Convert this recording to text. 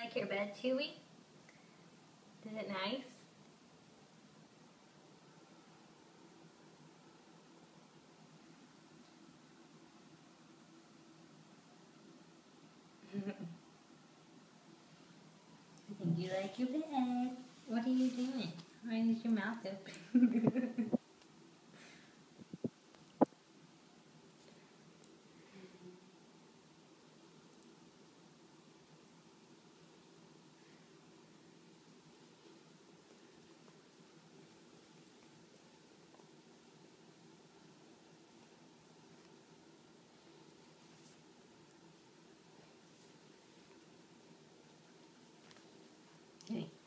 like your bed, Chewy? Is it nice? I think you like your bed. What are you doing? Why is your mouth open? Okay.